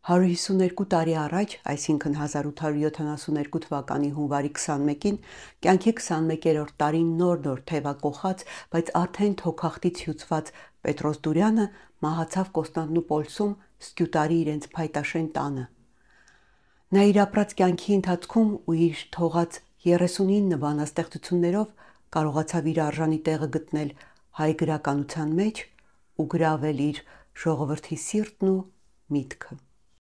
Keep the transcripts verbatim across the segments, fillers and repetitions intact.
հարյուր հիսուններկու տարի առաջ, այսինքն հազար ութ հարյուր յոթանասուններկու թվականի հունվարի քսանմեկին, կյանքի քսանմեկերորդ տարին նոր-նոր թևակոխած, բայց արդեն թոքախտից հյուծված Պետրոս Դուրյանը մահացավ Կոստանդնուպոլսում Սկյուտարի իրենց փայտաշեն տանը։ Նա իր ապրած կյանքի ընթացքում ու իր թողած երեսունինը բանաստեղծություններով կարողացավ իր արժանի տեղը գտնել հայ գրականության մեջ ու գրավել իր ժողովրդի սիրտն ու միտքը։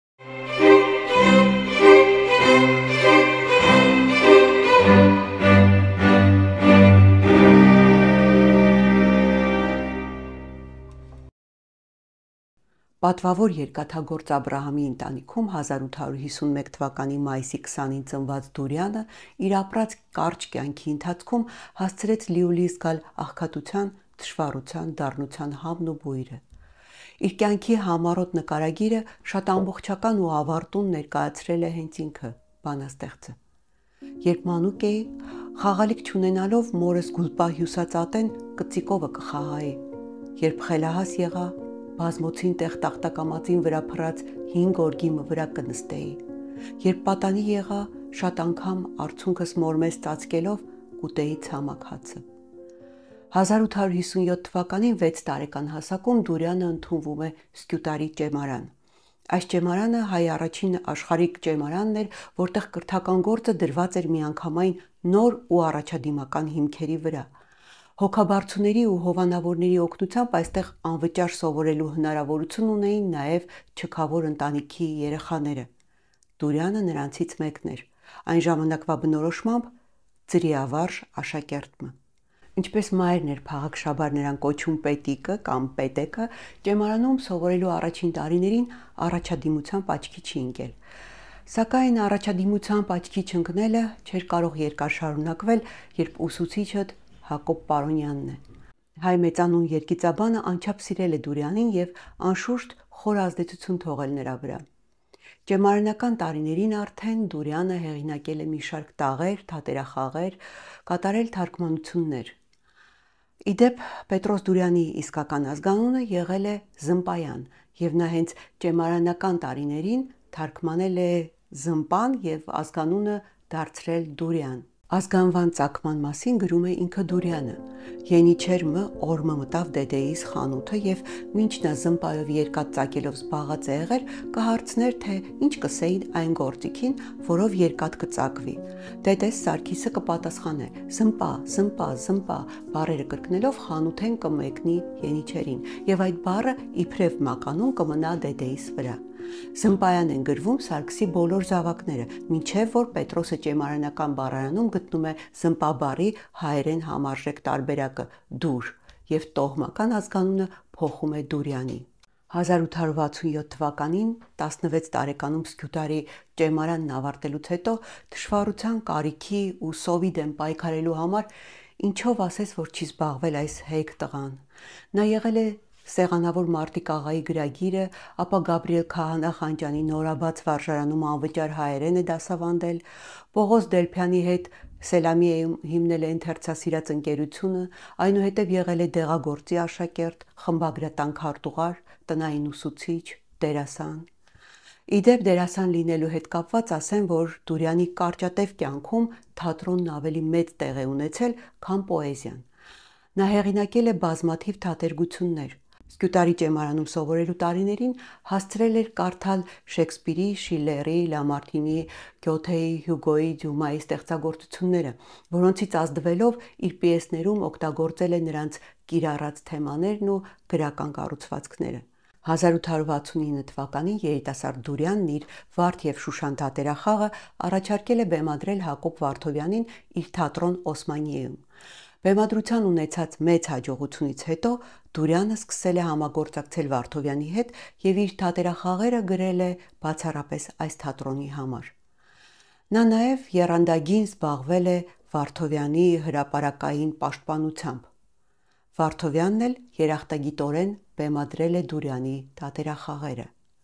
Պատվավոր երկաթագործ Աբրահամի ընտանիքում հազար ութ հարյուր հիսունմեկ թվականի մայիսի քսանին ծնված Դուրյանը իր ապրած կարճ կյանքի ընթացքում հասցրեց լիուլի զգալ աղքատության, թշվառության, դառնության համն ու բույրը։ Իր կյանքի համառոտ նկարագիրը շատ ամբողջական ու ավարտուն ներկայացրել է հենց ինքը, բանաստեղծը։ Երբ մանուկ էի, խաղալիք չունենալով մորս գուլպա հյուսած ատեն կծիկովը կխահայի, երբ խելահաս եղա, բազմոցին տեղ տախտակամածին վրա փռած հինգ օրգիմը վրա կնստեի, երբ պատանի եղա, շատ անգամ արցունքս մորմես ծածկելով կուտեի ցամաք հացը։ հազար ութ հարյուր հիսունյոթ թվականին վեց տարեկան հասակում Դուրյանը ընդունվում է Սկյուտարի ճեմարան։ Այս ճեմարանը հայ առաջին աշխարհիկ ճեմարանն էր, որտեղ կրթական գործը դրված էր միանգամայն նոր ու առաջադիմական հիմքերի վրա։ Հոգաբարձուների ու հովանավորների օգնությամբ այստեղ անվճար սովորելու հնարավորություն ունեին նաև չքավոր ընտանիքի երեխաները։ Դուրյանը նրանցից մեկն էր, այն ժամանակվա բնորոշմամբ ծրիավարժ աշակերտը։ Ինչպես մայրն էր փաղաքշաբար նրան կոչում պետիկը կամ պետեկը, ճեմարանում սովորելու առաջին տարիներին առաջադիմությամբ աչքի չի ընկել։ Սակայն առաջադիմությամբ աչքի չընկնելը չէր կարող երկար շարունակվել, երբ ուսուցիչը Հակոբ Պարոնյանն է։ Հայ մեծանուն երգիծաբանը անչափ սիրել է Դուրյանին եւ անշուշտ խոր ազդեցություն թողել նրա վրա։ Ճեմարանական տարիներին արդեն Դուրյանը հեղինակել է մի շարք տաղեր, թատերախաղեր, կատարել թարգմանություններ։ Իդեպ Պետրոս Դուրյանի իսկական ազգանունը եղել է Զմպայան, եւ նա հենց ճեմարանական տարիներին թարգմանել է Զմպան եւ ազգանունը դարձրել Դուրյան։ Ազգանվան ծագման մասին գրում է ինքը Դուրյանը։ Ենիչեր մը օրմը մտավ դեդեիս խանութը եւ մինչ նա Զմպայով երկաթ ծակելով զբաղած է եղել, կհարցներ, թե ինչ կսեին այն գործիքին, որով երկաթ կծակվի։ Դեդես Սարգիսը կպատասխանե. Զմպա, զմպա, զմպա, բառերը կրկնելով խանութեն կմեկնի Ենիչերին, եւ այդ բառը իբրև մականուն կմնա դեդեիս վրա։ Զմպայան են գրվում Սարգսի բոլոր զավակները, մինչև որ Պետրոսը ճեմարանական բառարանում գտնում է զմպա բառի հայերեն համարժեք տարբերակը դուր եւ տոհմական ազգանունը փոխում է Դուրյանի։ հազար ութ հարյուր վաթսունյոթ թվականին տասնվեց տարեկանում Սկյուտարի ճեմարանն ավարտելուց հետո թշվառության կարիքի ու սովի դեմ պայքարելու համար ինչով ասես, որ չի զբաղվել այս հեգ տղան։ Նա եղել է Սեղանավոր Մարտիկ աղայի գրագիրը, ապա Գաբրիել Քահանա Խանջյանի նորաբաց վարժարանում անվճար հայերեն է դասավանդել, Պողոս Դելփյանի հետ Սելամիեում հիմնել է ընթերցասիրած ընկերությունը, այնուհետև եղել է դեղագործի աշակերտ, խմբագրատան քարտուղար, տնային ուսուցիչ, դերասան։ Իդեպ դերասան լինելու հետ կապված ասեմ, որ Դուրյանի կարճատև կյանքում թատրոնն ավելի մեծ տեղ է ունեցել, քան պոեզիան։ Նա հեղինակել է բազմաթիվ թատերգություններ։ Սկյուտարի ճեմարանում սովորելու տարիներին հասցրել էր կարդալ Շեքսպիրի, Շիլլերի, Լամարտինի, Գյոթեի, Հյուգոյի, Դյումայի ստեղծագործությունները, որոնցից ազդվելով իր պիեսներում օգտագործել է նրանց կիրառած թեմաներն ու գրական կառուցվածքները։ հազար ութ հարյուր վաթսունինը թվականին երիտասարդ Դուրյանն իր Վարդ եւ Շուշան թատերախաղը առաջարկել է բեմադրել Հակոբ Վարդովյանին իր թատրոն Օսմանիեում։ Բեմադրության ունեցած մեծ հաջողությունից հետո Դուրյանը սկսել է համագործակցել Վարդովյանի հետ եւ իր թատերախաղերը գրել է բացառապես այս թատրոնի համար։ Նա նաեւ եռանդագին զբաղվել է Վարդովյանի հրապարակային պաշտպանությամբ։ Վարդովյանն էլ երախտագիտորեն բեմադրել է Դուրյանի թատերախաղերը։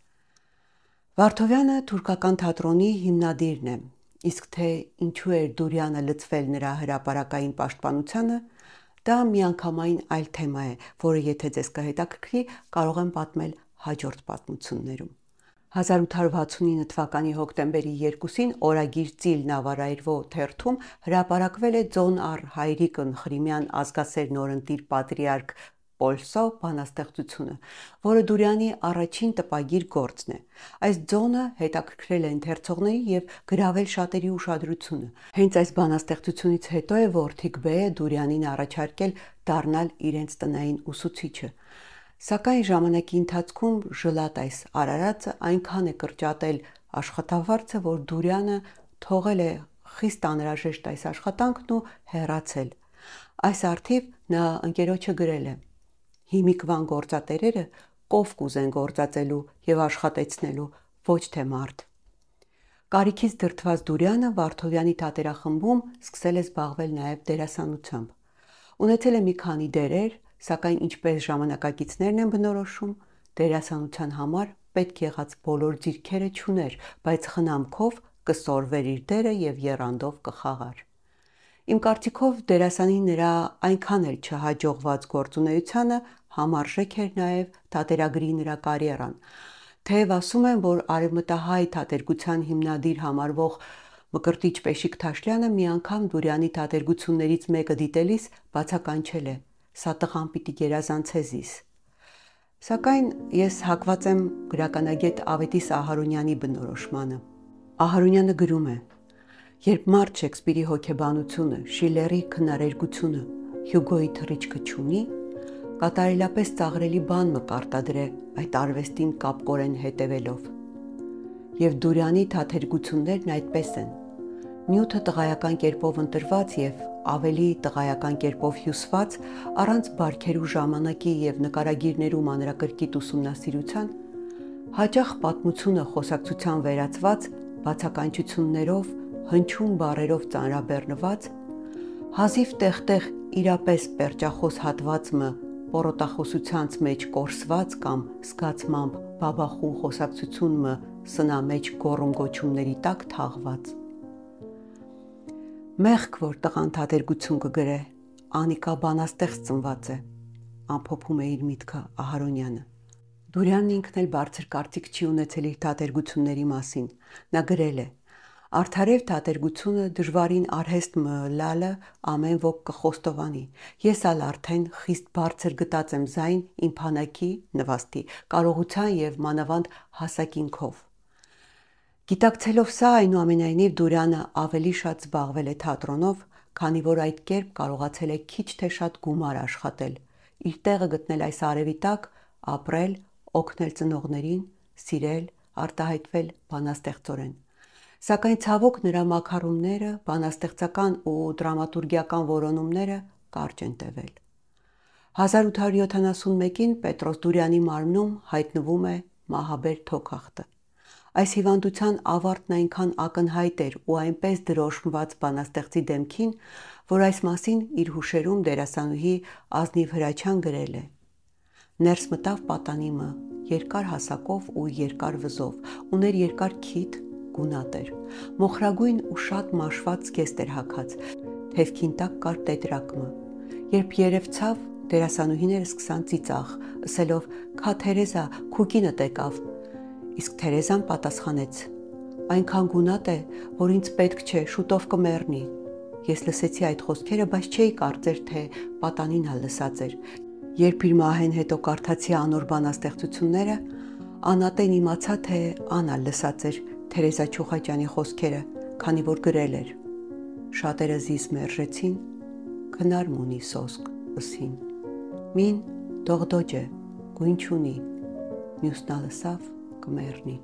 Վարդովյանը թուրքական թատրոնի հիմնադիրն է, իսկ թե ինչու էր Դուրյանը լծվել նրա հրապարակային պաշտպանությանը, դա միանգամայն այլ թեմա է, որը եթե ձեզ կհետաքրքրի, կարող եմ պատմել հաջորդ պատմություններում։ հազար ութ հարյուր վաթսունինը թվականի հոկտեմբերի երկուսին օրագիր Ծիլ Նավարայրվո թերթում հրապարակվել է Ձոն առ Հայրիկն Ղրիմյան ազգասեր նորընտիր պատրիարք Պոլսո բանաստեղծությունը, որը Դուրյանի առաջին տպագիր գործն է։ Այս ձոնը հետաքրքրել է ընթերցողների եւ գրավել շատերի ուշադրությունը։ Հենց այս բանաստեղծությունից հետո է որդիկ Բ-ը Դուրյանին առաջարկել դառնալ իրենց տնային ուսուցիչը։ Սակայն ժամանակի ընթացքում ժլատ այս արարածը այնքան է կրճատել աշխատավարձը, որ Դուրյանը թողել է խիստ անհրաժեշտ այս աշխատանքն ու հեռացել։ Այս առթիվ նա ընկերոջը գրել է. «Հիմիկվան գործատերերը կով կուզեն գործածելու եւ աշխատեցնելու, ոչ թե մարդ»։ Կարիքից դրդված Դուրյանը Վարդովյանի թատերախմբում սկսել է զբաղվել նաեւ դերասանությամբ։ Ունեցել է մի քանի դերեր, սակայն ինչպես ժամանակակիցներն են բնորոշում, դերասանության համար պետք եղած բոլոր ձիրքերը չուներ, բայց խնամքով կսորվեր իր դերը եւ եռանդով կխաղար։ Իմ կարծիքով դերասանին նրա այնքան էլ չհաջողված գործունեությանը համարժեք էր նաեւ թատերագրի նրա կարիերան։ Թեև ասում են, որ արևմտահայ թատերգության հիմնադիր համարվող Մկրտիչ Պեշիկ Թաշլյանը մի անգամ Դուրյանի թատերգություններից մեկը դիտելիս բացականչել է. «Սա տղան պիտի գերազանցե զիս»։ Սակայն ես հակված եմ գրականագետ Ավետիս Ահարոնյանի բնորոշմանը։ Ահարոնյանը գրում է. «Երբ մարդ Շեքսպիրի հոգեբանությունը, Շիլլերի քնարերգությունը, Հյուգոյի թռիչքը չունի, կատարելապես ծաղրելի բան մը կարտադրե այդ արվեստին կապկորեն հետևելով։ Եվ Դուրյանի թատերգություններն այդպես են։ Նյութը տղայական կերպով ընտրված եւ ավելի տղայական կերպով հյուսված, առանց բարքերու ժամանակի եւ նկարագիրներու մանրակրկիտ ուսումնասիրության, հաճախ պատմությունը խոսակցության վերածված, բացականչություններով, հնչյուն բառերով ծանրաբեռնված, հազիվ տեղ-տեղ իրապես պերճախոս հատված մը պորոտախոսությանց մեջ կորսված կամ զգացմամբ բաբախու խոսակցություն մը սնա մեջ գոռում գոչումների տակ թաղված։ Մեղք, որ տղան թատերգություն կգրե, անիկա բանաստեղծ ծնված է», ամփոփում է իր միտքը Ահարոնյանը։ Դուրյանն ինքն էլ բարձր կարծիք չի ունեցել իր թատերգությունների մասին։ Նա գրել է. «Արդարև թատերգությունը դժվարին արհեստ մը լալը ամեն ոք կխոստովանի։ Ես ալ արդեն խիստ բարձր գտած եմ զայն իմ փանակի նվաստի կարողության եւ մանավանդ հասակինքով։ Գիտակցելով սա, այնուամենայնիվ Դուրյանը ավելի շատ զբաղվել է թատրոնով, քանի որ այդ կերպ կարողացել է քիչ թե շատ գումար աշխատել, իր տեղը գտնել այս արևի տակ, ապրել, օգնել ծնողներին, սիրել, արտահայտվել բանաստեղծորեն։ Սակայն ցավոք նրա մաքարումները, բանաստեղծական ու դրամատուրգիական որոնումները կարճ են տևել։ հազար ութ հարյուր յոթանասունմեկին Պետրոս Դուրյանի մարմնում հայտնվում է մահաբեր թոքախտը։ Այս հիվանդության ավարտն այնքան ակնհայտ էր ու այնպես դրոշմված բանաստեղծի դեմքին, որ այս մասին իր հուշերում դերասանուհի Ազնիվ Հրաչյան գրել է. «Ներս մտավ պատանիմը, երկար հասակով ու երկար վզով, ուներ երկար քիթ, գունատ էր, մոխրագույն ու շատ մաշված զգեստ էր հագած, թևքին տակ կար տետրակմը։ Երբ երևցավ, դերասանուհիները սկսան ծիծաղ, ըսելով՝ «Քա Թերեզա, քուկինդ եկավ»։ Իսկ Թերեզան պատասխանեց. «Այնքան գունատ է, որ ինձ պետք չէ, շուտով կմեռնի»։ Ես լսեցի այդ խոսքերը, բայց չէի կարծեր, թե պատանին ալ լսած էր։ Երբ իր մահեն հետո կարդացի անոր բանաստեղծությունները, անատեն իմացա, թե ան ալ լսած էր Թերեզա Չուխաճյանի խոսքերը, քանի որ գրել էր. «Շատերը զիս մերժեցին, քնար մունի սոսկ ըսին։ Մին դողդոջ է, գույն չունի, մյուսնա լսավ կմեռնի»։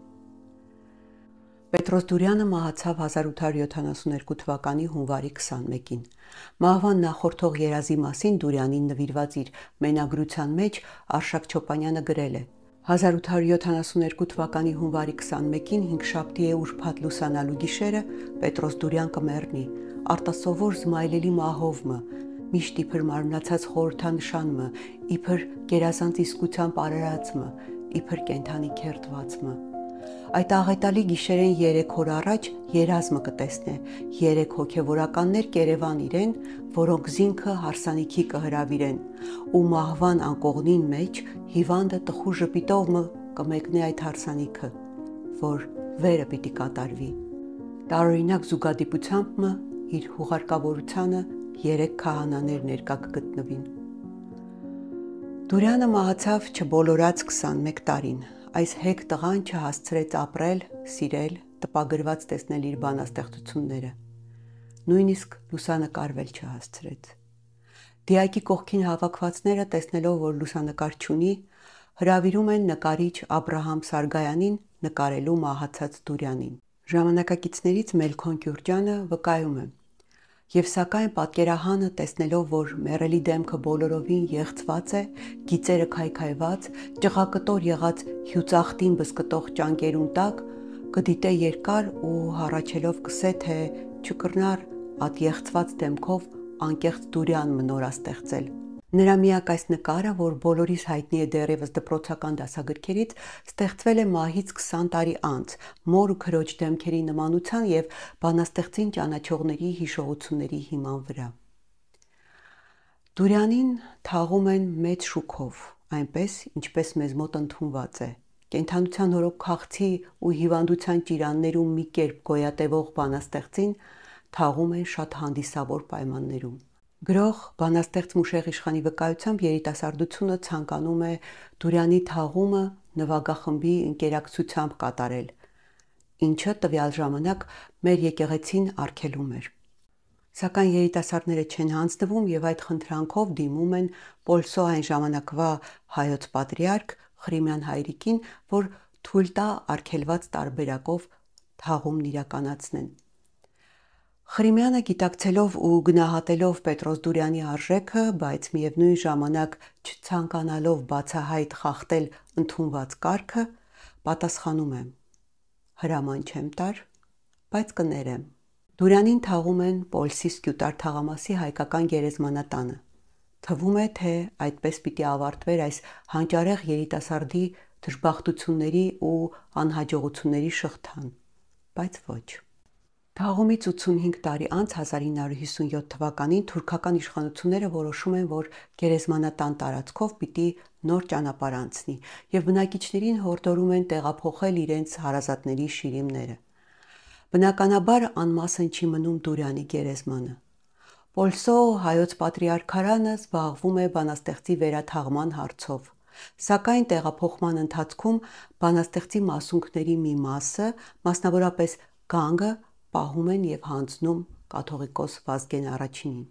Պետրոս Դուրյանը մահացավ հազար ութ հարյուր յոթանասունհինգ թվականի հունվարի քսանմեկին։ Մահվան նախորդող երազի մասին Դուրյանին նվիրված իր մենագրության մեջ Արշակ Չոպանյանը գրել է. հազար ութ հարյուր յոթանասունհինգ թվականի հունվարի քսանմեկին հինգշաբթի է ուրբաթ լուսանալու գիշերը Պետրոս Դուրյան կմեռնի, արտասովոր զմայլելի մահով մը, միշտ իբր մարմնացած խորհրդանշան մը, իբր գերազանց իսկությամբ արարած մը, իբր կենթանի քերթված մը։ Այդ աղետալի գիշերեն երեք օր առաջ երազմը կտեսնե, երեք հոգևորականներ կերևան իրեն, որոնք զինքը հարսանիքի կհրավիրեն, ու մահվան անկողնին մեջ հիվանդը տխուր ժպիտով մը կմեկնե այդ հարսանիքը, որ վերը պիտի կատարվի։ Տարօրինակ զուգադիպությամբ մը իր հուղարկավորությանը երեք քահանաներ ներկա կգտնվին։ Դուրյանը մահացավ չբոլորած քսանմեկ տարին, այս հեգ տղան չհասցրեց ապրել, սիրել, տպագրված տեսնել իր բանաստեղծությունները, նույնիսկ լուսանկարվել չհասցրեց։ Դիակի կողքին հավաքվածները, տեսնելով, որ լուսանկար չունի, հրավիրում են նկարիչ Աբրահամ Սարգայանին նկարելու մահացած Դուրյանին։ Ժամանակակիցներից Մելքոն Կյուրջյանը վկայում է. «Եվ սակայն պատկերահանը տեսնելով, որ մեռելի դեմքը բոլորովին եղծված է, գիծերը քայքայված, ճղակտոր եղած հյուծախտին բզկտող ճանկերուն տակ, կդիտե երկար ու հառաչելով կսե, թե չկրնար at եղծված դեմքով անկեղծ Դուրյան մնորաստեղծել»։ Նրա միակ այս նկարը, որ բոլորիս հայտնի է դեռևս դպրոցական դասագրքերից, ստեղծվել է մահից քսան տարի անց, մոր ու քրոջ դեմքերի նմանության և բանաստեղծին ճանաչողների հիշողությունների հիման վրա։ Դուրյանին թաղում են մեծ շուքով, այնպես, ինչպես մեզ մոտ ընդունված է։ Կենդանության հորոք քաղցի ու հիվանդության ճիրաններում մի կերպ գոյատևող բանաստեղծին թաղում են շատ հանդիսավոր պայմաններում։ Գրող, բանաստեղծ Մուշեղ Իշխանի վկայությամբ երիտասարդությունը ցանկանում է Դուրյանի թաղումը նվագախմբի ընկերակցությամբ կատարել, ինչը տվյալ ժամանակ մեր եկեղեցին արգելում էր։ Սակայն երիտասարդները չեն հանձնվում և այդ խնդրանքով դիմում են Պոլսո այն ժամանակվա հայոց պատրիարք Խրիմյան հայրիկին, որ թույլ տա արգելված տարբերակով թաղումն իրականացնեն։ Խրիմյանը գիտակցելով ու գնահատելով Պետրոս Դուրյանի արժեքը, բայց միևնույն ժամանակ չցանկանալով բացահայտ խախտել ընդունված կարգը, պատասխանում է. «Հրաման չեմ տար, բայց կներեմ»։ Դուրյանին թաղում են Պոլսի Սկյուտար թաղամասի հայկական գերեզմանատանը։ Թվում է, թե այդպես պիտի ավարտվեր այս հանճարեղ երիտասարդի դժբախտությունների ու անհաջողությունների շղթան, բայց ոչ։ Թաղումից ութսունհինգ տարի անց հազար ինը հարյուր հիսունյոթ թվականին թուրքական իշխանությունները որոշում են, որ գերեզմանատան տարածքով պիտի նոր ճանապարհ անցնի և բնակիչներին հորդորում են տեղափոխել իրենց հարազատների շիրիմները։ Բնականաբար անմասն չի մնում Դուրյանի գերեզմանը։ Պոլսո հայոց պատրիարքարանը զբաղվում է բանաստեղծի վերաթաղման հարցով, սակայն տեղափոխման ընթացքում բանաստեղծի մասունքների մի մասը, մասնավորապես գանգը, պահում են և հանձնում կաթողիկոս Վազգեն առաջինին։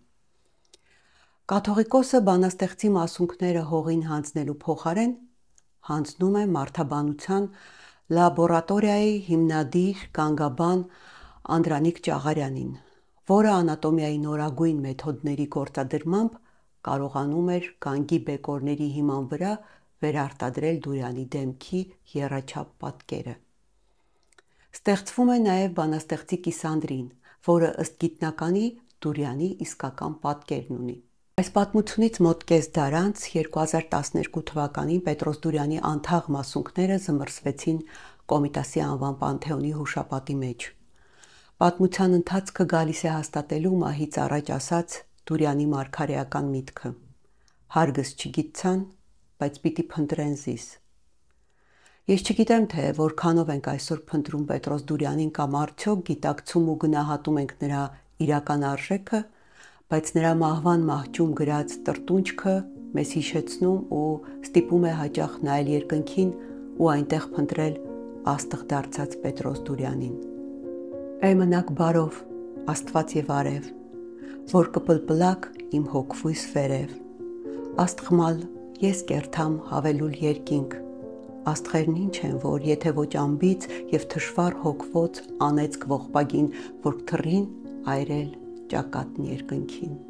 Կաթողիկոսը բանաստեղծի մասունքները հողին հանձնելու փոխարեն հանձնում է մարդաբանության լաբորատորիայի հիմնադիր գանգաբան Անդրանիկ Ճաղարյանին, որը անատոմիայի նորագույն մեթոդների գործադրմամբ կարողանում էր գանգի բեկորների հիման վրա վերարտադրել Դուրյանի դեմքի եռաչափ պատկերը։ Ստեղծվում է նաև բանաստեղծի կիսանդրին, որը ըստ գիտնականի Դուրյանի իսկական պատկերն ունի։ Այս պատմությունից մոտ կես դար անց երկու հազար տասներկու թվականին Պետրոս Դուրյանի անթաղ մասունքները զմռսվեցին Կոմիտասի անվան Պանթեոնի հուշապատի մեջ։ Պատմության ընթացքը գալիս է հաստատելու մահից առաջ ասած Դուրյանի մարգարեական միտքը. «Հարգս չգիտցան, բայց պիտի փնտրեն զիս»։ Ես չգիտեմ, թե որքանով ենք այսօր փնտրում Պետրոս Դուրյանին կամ արդյոք գիտակցում ու գնահատում ենք նրա իրական արժեքը, բայց նրա մահվան մահճում գրած տրտունջքը մեզ հիշեցնում ու ստիպում է հաճախ նայել երկնքին ու այնտեղ փնտրել աստղ դարձած Պետրոս Դուրյանին։ Է մնաք բարով, Աստված եւ արև, որ կպլպլակ իմ հոգվույս վերև, աստղմալ ես կերթամ հավելուլ երկինք, աստղերն ինչ են, որ եթե ոչ ամբից և թշվառ հոգվոց անեծք ողբագին, որ կթռին այրել ճակատն երկնքին։